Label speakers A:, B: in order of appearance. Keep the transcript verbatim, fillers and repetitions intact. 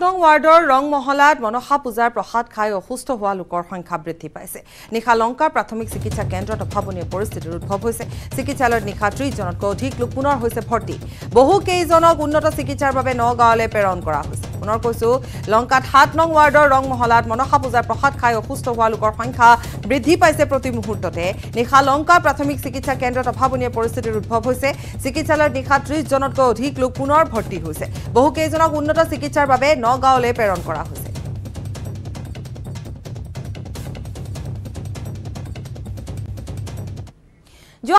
A: নং ৱাৰ্ডৰ ৰং মহলাত মনসা পূজাৰ প্ৰসাদ খাই অসুস্থ হোৱা লোকৰ সংখ্যা বৃদ্ধি পাইছে। নিশা লংকা প্ৰাথমিক চিকিৎসা কেন্দ্ৰত অভাৱনীয় পৰিস্থিতিৰ উদ্ভৱ হৈছে। চিকিৎসালয়ত নিশা ত্ৰিশ জনতকৈ অধিক লোক পুনৰ হৈছে ভৰ্তি। বহু কেইজনক উন্নত চিকিৎসাৰ বাবে নগাঁৱলৈ প্ৰেৰণ কৰা হৈছে। পুনৰ কৈছো লংকাত সাত নং ৱাৰ্ডৰ ৰং মহলাত মনসা পূজাৰ প্ৰসাদ খাই অসুস্থ হোৱা লোকৰ সংখ্যা বৃদ্ধি পাইছে প্ৰতি মুহূৰ্ততে। নিশা লংকা প্ৰাথমিক চিকিৎসা কেন্দ্ৰত অভাৱনীয় পৰিস্থিতিৰ উদ্ভৱ হৈছে। চিকিৎসালয়ত নিশা ত্ৰিশ জনতকৈ অধিক লোক পুনৰ ভৰ্তি হৈছে। বহু কেইজনক উন্নত চিকিৎসাৰ বাবে নগাঁৱলৈ প্ৰেৰণ কৰা হৈছে।